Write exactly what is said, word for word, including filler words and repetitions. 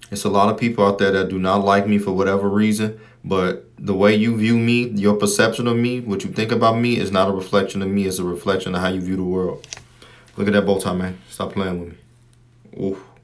It's a lot of people out there that do not like me for whatever reason, but the way you view me, your perception of me, what you think about me is not a reflection of me. It's a reflection of how you view the world. Look at that bow tie, man. Stop playing with me. Oof.